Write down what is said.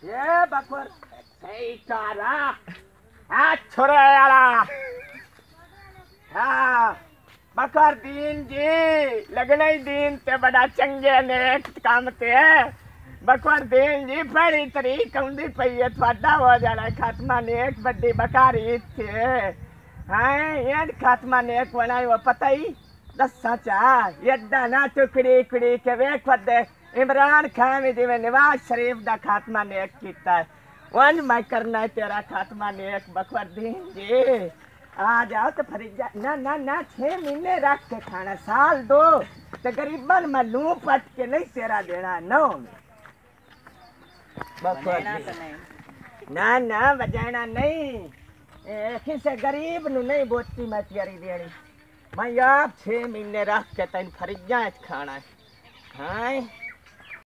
ये बकवर तारा छोरे वाला हाँ बकर दीन जी लगने ही दीन ते बड़ा चंगे नेक काम ते बकर दीन जी बड़ी तरीक आउंदी पई है थोड़ा हो जाना खात्मा नेक बड़ी बकारी थे हाँ ये खात्मा नेक बनाई वो पता ही दसा चा यद्दा ना टुकड़ी कुड़ी के वेख वदे इमरान खान जिवें नवाज शरीफ दा खात्मा नेक कीता है वन मैं करना है तेरा खात्मा नेक बकवर दीन जी आ जाओ तो फरीजा ना ना ना 6 महीने रख के खाना साल दो तो गरीबन में लू पट के नहीं तेरा देना नो ना ना बजाना नहीं किसी गरीब नु नहीं बोती मैं तेरी देनी मैं आप 6 महीने रख के तेन फरीजा खाना है हाँ